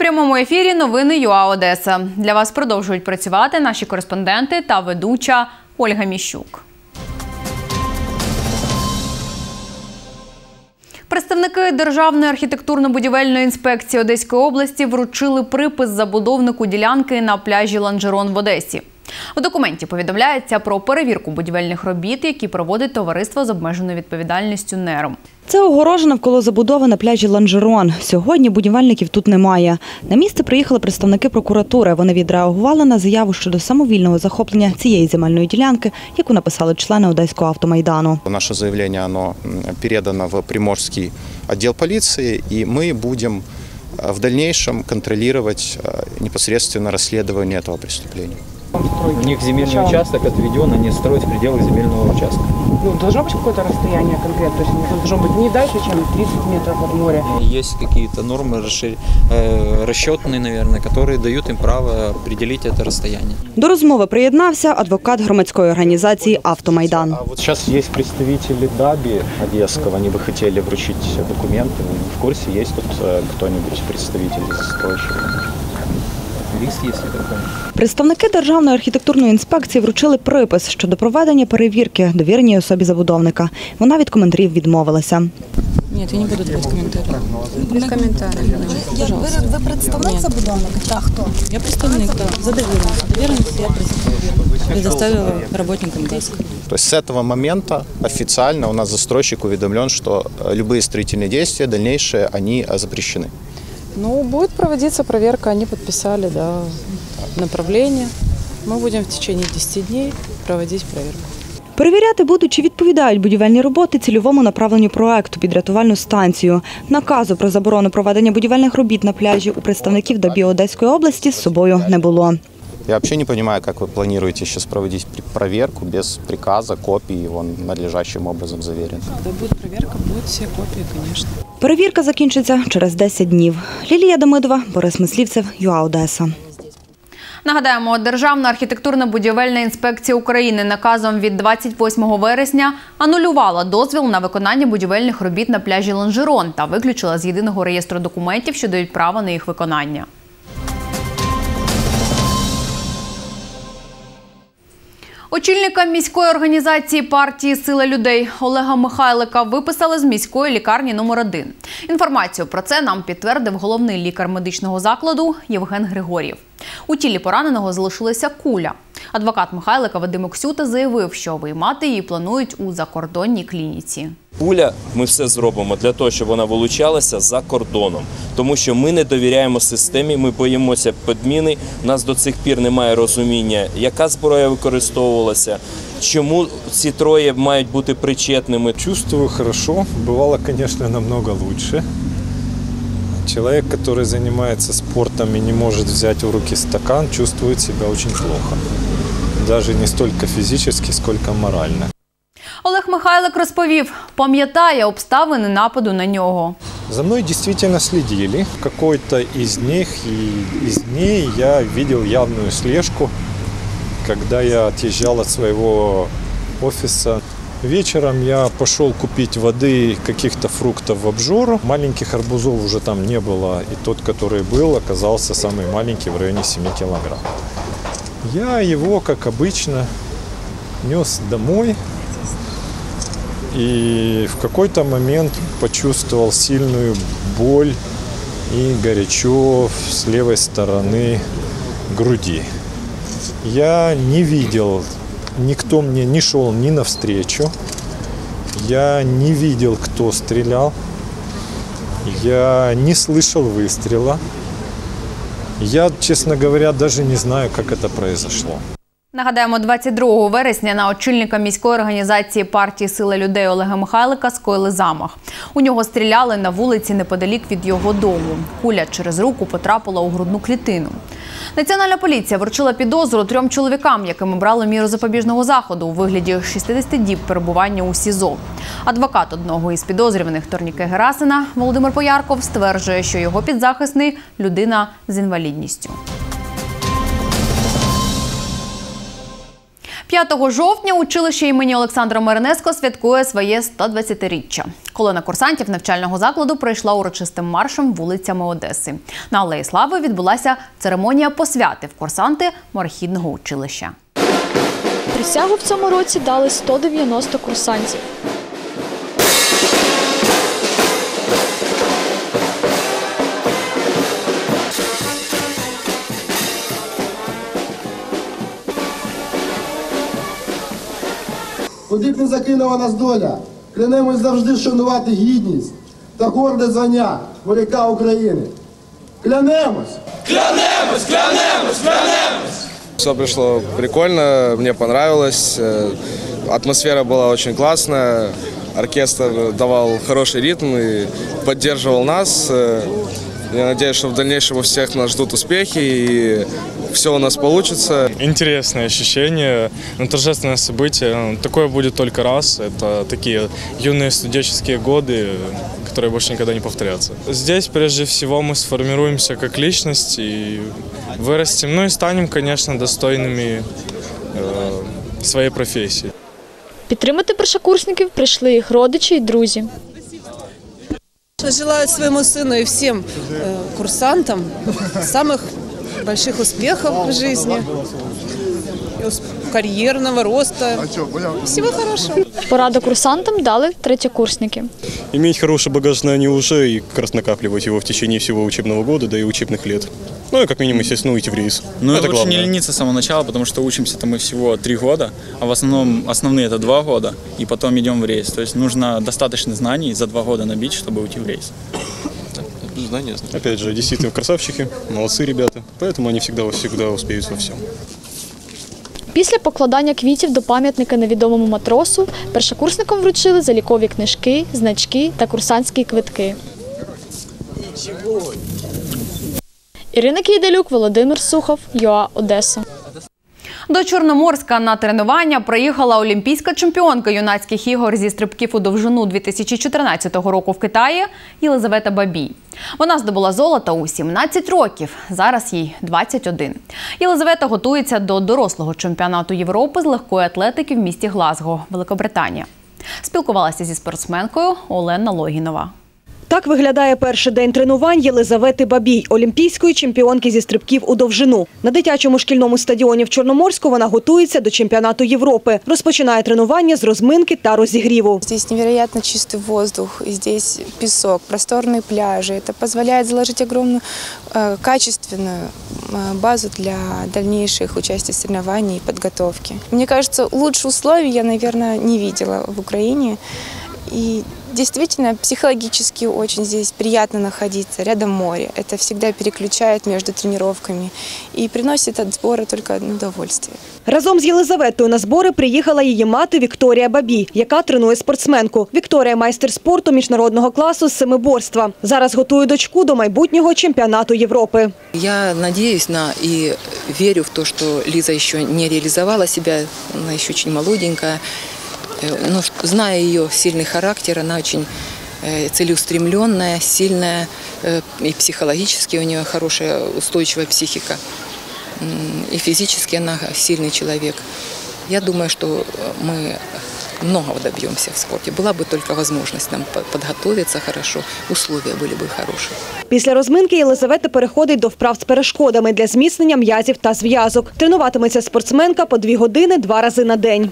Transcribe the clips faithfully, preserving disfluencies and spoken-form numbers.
прямому ефірі новини ЮА Одеса. Для вас продовжують працювати наші кореспонденти та ведуча Ольга Міщук. Представники Державної архітектурно-будівельної інспекції Одеської області вручили припис забудовнику ділянки на пляжі Ланжерон в Одесі. У документі повідомляється про перевірку будівельних робіт, які проводить товариство з обмеженою відповідальністю «Нером». Це огорожа навколо забудови на пляжі Ланжерон. Сьогодні будівельників тут немає. На місце приїхали представники прокуратури. Вони відреагували на заяву щодо самовільного захоплення цієї земельної ділянки, яку написали члени Одеського автомайдану. Наше заявлення воно передано в Приморський відділ поліції, і ми будемо в дальнейшем контролировать непосредственно расследование этого преступления. У них земельный участок отведен, они строят в пределах земельного участка. Ну, должно быть какое-то расстояние конкретно, то есть оно должно быть не дальше, чем тридцать метров от моря. Есть какие-то нормы расчетные, наверное, которые дают им право определить это расстояние. До розмови приєднався адвокат громадської організації «Автомайдан». А вот сейчас есть представители ДАБИ Одесского, они бы хотели вручить документы. В курсе, есть тут кто-нибудь представитель застройщика? Лист, если такой. Представники Державної архітектурної інспекції вручили припис щодо проведення перевірки довіреній особі забудовника. Вона від коментарів відмовилася. Нет, я не буду давать комментарии. Без комментариев. Пожалуйста. Ви, ви представник забудовника? Так, хто? Я представник, да, за доверенность. Доверенность я предоставила работникам ДАСК. То есть с этого момента официально у нас застройщик уведомлен, что любые строительные действия дальнейшие, они запрещены. Ну, будет проводиться проверка, они подписали, да, направление. Мы будем в течение десяти дней проводить проверку. Перевіряти будуть, чи відповідають будівельні роботи цільовому направленню проекту під рятувальну станцію. Наказу про заборону проведення будівельних робіт на пляжі у представників ДАБІ Одеської області з собою не було. Я вообще не понимаю, как вы планируете сейчас проводить проверку без приказа, копии, он надлежащим образом заверен. Когда будет проверка, будут все копии, конечно. Перевірка закінчиться через десять днів. Лілія Демидова, Борис Мислівцев, ЮА Одеса. Нагадаємо, Державна архітектурно-будівельна інспекція України наказом від двадцять восьмого вересня анулювала дозвіл на виконання будівельних робіт на пляжі Ланжерон та виключила з єдиного реєстру документів, що дають право на їх виконання. Очільника міської організації партії «Сила людей» Олега Михайлика виписали з міської лікарні номер один. Інформацію про це нам підтвердив головний лікар медичного закладу Євген Григор'єв. У тілі пораненого залишилася куля. Адвокат Михайлика Вадим Оксюта заявив, що виймати її планують у закордонній клініці. Куля, ми все зробимо для того, щоб вона вилучалася за кордоном. Тому що ми не довіряємо системі, ми боїмося підміни. У нас до цих пір немає розуміння, яка зброя використовувалася, чому ці троє мають бути причетними. Чувствую хорошо, бывало, конечно, намного лучше. Человек, который занимается спортом и не может взять в руки стакан, чувствует себя очень плохо. Даже не столько физически, сколько морально. Олег Михайлик розповів, пам'ятає обставини нападу на нього. За мной действительно следили. В какой-то из них и из дней я видел явную слежку, когда я отъезжал от своего офиса. Вечером я пошел купить воды, каких-то фруктов в обжору. Маленьких арбузов уже там не было, и тот, который был, оказался самый маленький, в районе семи килограмм. Я его, как обычно, нес домой. И в какой-то момент почувствовал сильную боль и горячо с левой стороны груди. Я не видел, никто мне не шел ни навстречу. Я не видел, кто стрелял. Я не слышал выстрела. Я, честно говоря, даже не знаю, как это произошло. Нагадаємо, двадцять другого вересня на очільника міської організації партії «Сила людей» Олега Михайлика скоїли замах. У нього стріляли на вулиці неподалік від його дому. Куля через руку потрапила у грудну клітину. Національна поліція вручила підозру трьом чоловікам, яким обрали міру запобіжного заходу у вигляді шістдесяти діб перебування у СІЗО. Адвокат одного із підозрюваних Торніке Герасина Володимир Поярков стверджує, що його підзахисний – людина з інвалідністю. п'ятого жовтня училище імені Олександра Мирнецького святкує своє сто двадцятиріччя. Колона курсантів навчального закладу пройшла урочистим маршем вулицями Одеси. На Алеї Слави відбулася церемонія посвяти в курсанти морехідного училища. Присягу в цьому році дали сто дев'яносто курсантів. Куди б не закинула нас доля, клянемось завжди шанувати гідність та горде звання моряка України. Клянемось! Клянемось, клянемось, клянемось! Все пришло прикольно, мне понравилось, атмосфера была очень классная, оркестр давал хороший ритм и поддерживал нас. Я надеюсь, что в дальнейшем у всех нас ждут успехи и все у нас получится. Интересное ощущение, торжественное событие. Такое будет только раз. Это такие юные студенческие годы, которые больше никогда не повторятся. Здесь прежде всего мы сформируемся как личность и вырастем, ну и станем, конечно, достойными э, своей профессии. Підтримати першокурсників прийшли їх родичі і друзі. Желаю своему сыну и всем э, курсантам самых больших успехов в жизни, карьерного роста. Всего хорошего. Пораду курсантам дали третьокурсники. Иметь хороший багаж знаний уже и как раз накапливать его в течение всего учебного года, да и учебных лет. Ну и как минимум, естественно, уйти в рейс. Ну это лучше главное. Не лениться с самого начала, потому что учимся-то мы всего три года, а в основном основные это два года, и потом идем в рейс. То есть нужно достаточно знаний за два года набить, чтобы уйти в рейс. Знания. Опять же, действительно красавчики, молодцы ребята, поэтому они всегда, всегда успеют во всем. Після покладання квітів до пам'ятника невідомому матросу першокурсникам вручили залікові книжки, значки та курсантські квитки. Ірина Кійделюк, Володимир Сухов, ЮА Одеса. До Чорноморська на тренування приїхала олімпійська чемпіонка юнацьких ігор зі стрибків у довжину дві тисячі чотирнадцятого року в Китаї Єлизавета Бабій. Вона здобула золото у сімнадцять років, зараз їй двадцять один. Єлизавета готується до дорослого чемпіонату Європи з легкої атлетики в місті Глазго, Великобританія. Спілкувалася зі спортсменкою Олена Логінова. Так виглядає перший день тренувань Єлизавети Бабій, олімпійської чемпіонки зі стрибків у довжину. На дитячому шкільному стадіоні в Чорноморську вона готується до чемпіонату Європи. Розпочинає тренування з розминки та розігріву. Здесь невероятно чистый воздух, здесь песок, просторные пляжи. Это позволяет заложить огромную э, качественную э, базу для дальнейших участий в соревнований и подготовки. Мне кажется, лучше условий я, наверное, не видела в Украине. И действительно, психологически очень здесь приятно находиться, рядом море. Это всегда переключает между тренировками и приносит от сбора только одно удовольствие. Разом з Єлизаветою на збори приїхала її мати Вікторія Бабій, яка тренує спортсменку. Вікторія – майстер спорту міжнародного класу з семиборства. Зараз готує дочку до майбутнього чемпіонату Європи. Я надеюсь на и верю в то, что Лиза еще не реализовала себя, она еще очень молоденькая. Но зная ее сильный характер, она очень целеустремленная, сильная, и психологически у нее хорошая, устойчивая психика, и физически она сильный человек. Я думаю, что мы многого добьемся в спорте. Была бы только возможность нам подготовиться хорошо, условия были бы хорошие. Після розминки Єлизавета переходить до вправ з перешкодами для зміцнення м'язів та зв'язок. Тренуватиметься спортсменка по дві години два рази на день.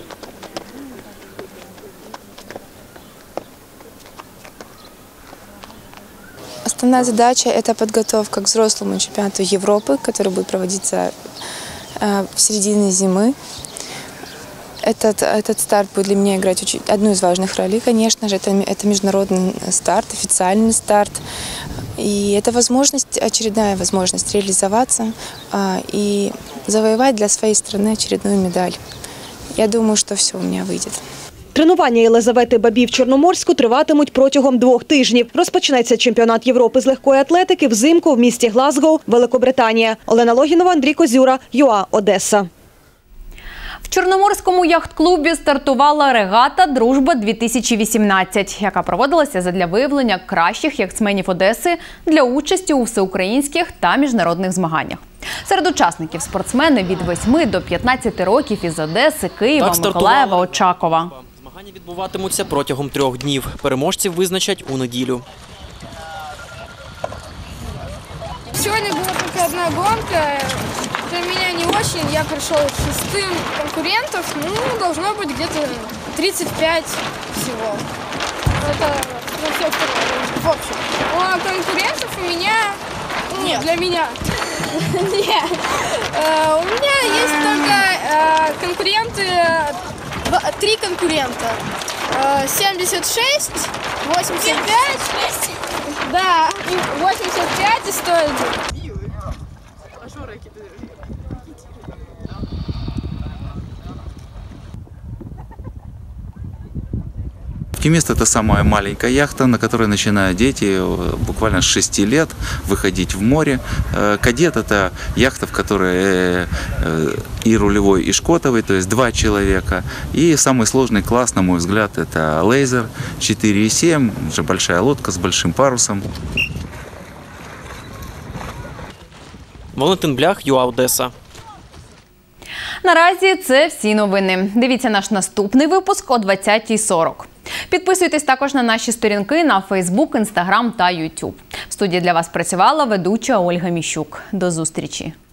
Основная задача – это подготовка к взрослому чемпионату Европы, который будет проводиться в середине зимы. Этот, этот старт будет для меня играть очень, одну из важных ролей, конечно же. Это, это международный старт, официальный старт. И это возможность, очередная возможность реализоваться а, и завоевать для своей страны очередную медаль. Я думаю, что все у меня выйдет. Тренування Єлизавети Бабій в Чорноморську триватимуть протягом двох тижнів. Розпочнеться чемпіонат Європи з легкої атлетики взимку в місті Глазго, Великобританія. Олена Логінова, Андрій Козюра, ЮА Одеса. В Чорноморському яхт-клубі стартувала регата «Дружба-дві тисячі вісімнадцять», яка проводилася задля виявлення кращих яхтсменів Одеси для участі у всеукраїнських та міжнародних змаганнях. Серед учасників спортсмени від восьми до п'ятнадцяти років із Одеси, Києва, Миколаєва, Очакова. Змагання відбуватимуться протягом трьох днів. Переможців визначать у неділю. Сегодня была только одна гонка. Для меня не очень. Я пришел шестым. Конкурентов, ну, должно быть где-то тридцать пять всего. Это на все второе, в общем. А конкурентов у меня... Нет. Для меня. Нет. У меня есть только конкуренты... Три конкурента. семьдесят шесть, восемьдесят пять... Да, восемьдесят пять и сто один. Кимист – это самая маленькая яхта, на которой начинают дети буквально с шести лет выходить в море. Кадет – это яхта, в которой и рулевой, и шкотовый, то есть два человека. И самый сложный класс, на мой взгляд, это лейзер четыре и семь, уже большая лодка с большим парусом. Валентин Блях, ЮА Одеса. Наразі це всі новини. Дивіться наш наступний випуск о двадцятій сорок. Підписуйтесь також на наші сторінки на Фейсбук, Інстаграм та Ютуб. В студії для вас працювала ведуча Ольга Міщук. До зустрічі!